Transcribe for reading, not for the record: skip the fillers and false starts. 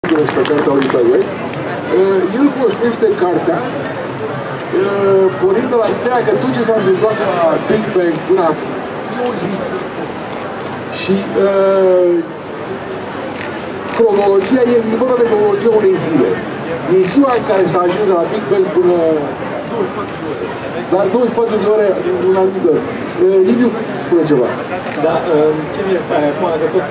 mulțumesc pe cartea lui Tăgăi. El construiește cartea pornind de la ideea că tot ce s-a întâmplat de la Big Bang până acum e o zi. Și cronologia e vorba de cronologia unei zile. E ziua în care s-a ajuns de la Big Bang până 24 de ore în anumit ori. Liviu, spune ceva. Da, ce mi-e acum,